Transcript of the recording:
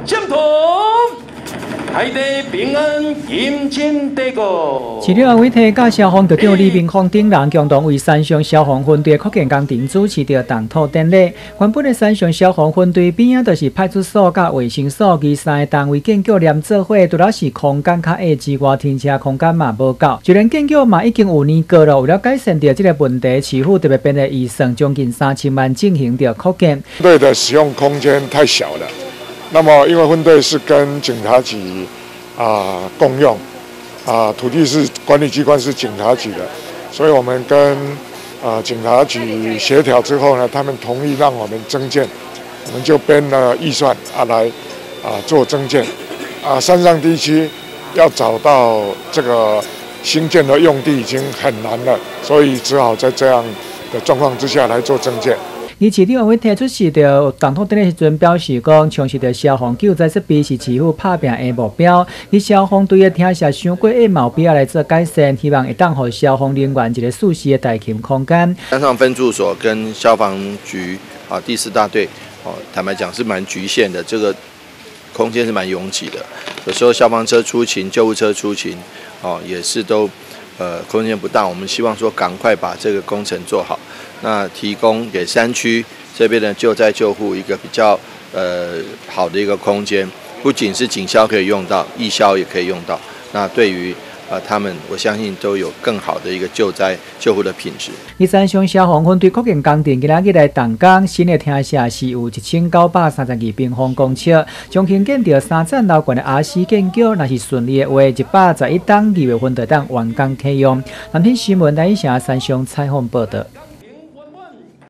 相同。 海地平安，迎亲帝国。 市长委替甲消防局长李明芳等人共同为三峡消防分队扩建工程主持着动土典礼。原本的三峡消防分队边仔就是派出所甲卫生所，其三个单位建构连做伙，除了是空间较矮之外，停车空间嘛无够。就连建构嘛已经有年过了，为了改善掉这个问题，市府特别编的预算将近3000万进行着扩建。 队的使用空间太小了。 那么，因为分队是跟警察局共用，土地是管理机关是警察局的，所以我们跟警察局协调之后呢，他们同意让我们增建，我们就编了预算来做增建。山上地区要找到这个新建的用地已经很难了，所以只好在这样的状况之下来做增建。 而市长委提出是着动土典礼时阵表示讲，从事着消防救灾设备是市府拍拼的目标。以消防队的听下伤过的毛病来做改善，希望会当予消防人员一个舒适的待勤空间。 山上分驻所跟消防局第4大队坦白讲是蛮局限的，这个空间是蛮拥挤的。有时候消防车出勤、救护车出勤也是都空间不大。我们希望说赶快把这个工程做好。 那提供给山区这边的救灾救护一个比较好的一个空间，不仅是警消可以用到，义消也可以用到。那对于他们，我相信都有更好的一个救灾救护的品质。 三峡消防分队扩建工程今仔日来动工，新的厅舍是有1932平方公尺，将兴建到3层楼高的RC建筑，若是顺利的话，111档2月份就当完工启用。南天新闻台以下三峡采访报道。